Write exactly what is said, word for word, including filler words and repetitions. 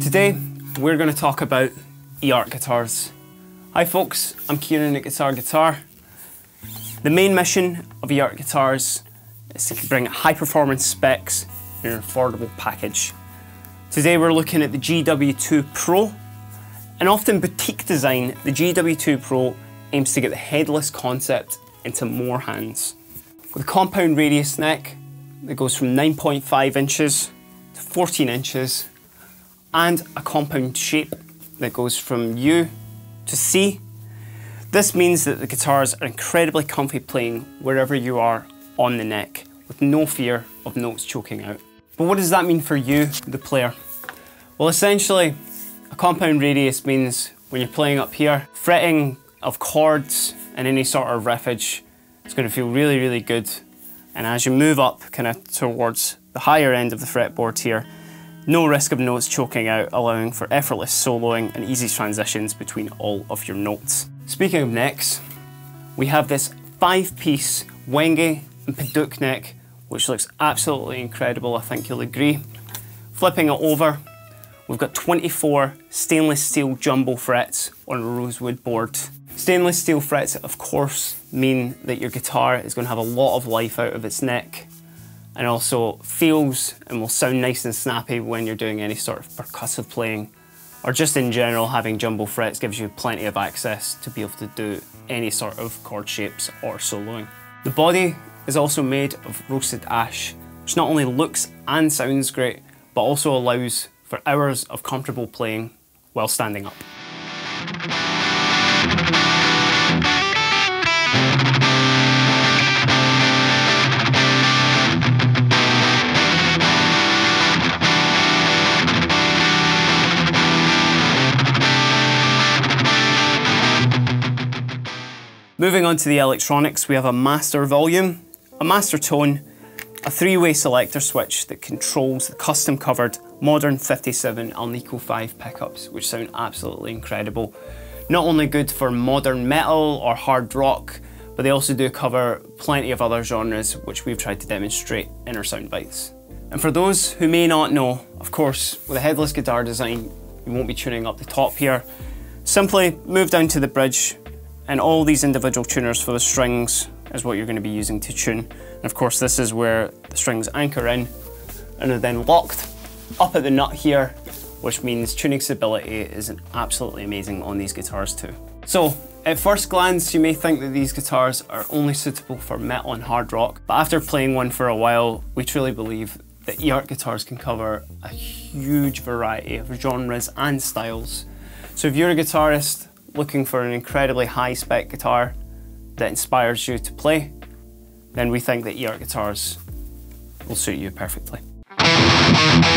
Today we're going to talk about EART guitars. Hi folks, I'm Kieran at Guitar Guitar. The main mission of EART guitars is to bring high performance specs in an affordable package. Today we're looking at the G W two Pro. An often boutique design, the G W two Pro aims to get the headless concept into more hands. With a compound radius neck that goes from nine point five inches to fourteen inches, and a compound shape that goes from U to C. This means that the guitars are incredibly comfy playing wherever you are on the neck, with no fear of notes choking out. But what does that mean for you, the player? Well, essentially, a compound radius means when you're playing up here, fretting of chords and any sort of riffage is going to feel really, really good. And as you move up kind of towards the higher end of the fretboard here, no risk of notes choking out, allowing for effortless soloing and easy transitions between all of your notes. Speaking of necks, we have this five-piece Wenge and Padauk neck, which looks absolutely incredible, I think you'll agree. Flipping it over, we've got twenty-four stainless steel jumbo frets on a rosewood board. Stainless steel frets, of course, mean that your guitar is going to have a lot of life out of its neck, and also feels and will sound nice and snappy when you're doing any sort of percussive playing, or just in general, having jumbo frets gives you plenty of access to be able to do any sort of chord shapes or soloing. The body is also made of roasted ash, which not only looks and sounds great, but also allows for hours of comfortable playing while standing up. Moving on to the electronics, we have a master volume, a master tone, a three-way selector switch that controls the custom covered modern fifty-seven Alnico five pickups, which sound absolutely incredible. Not only good for modern metal or hard rock, but they also do cover plenty of other genres, which we've tried to demonstrate in our sound bites. And for those who may not know, of course, with a headless guitar design, you won't be tuning up the top here. Simply move down to the bridge, and all these individual tuners for the strings is what you're going to be using to tune. And of course, this is where the strings anchor in and are then locked up at the nut here, which means tuning stability is absolutely amazing on these guitars too. So, at first glance, you may think that these guitars are only suitable for metal and hard rock, but after playing one for a while, we truly believe that EART guitars can cover a huge variety of genres and styles. So if you're a guitarist looking for an incredibly high spec guitar that inspires you to play, then we think that EART guitars will suit you perfectly.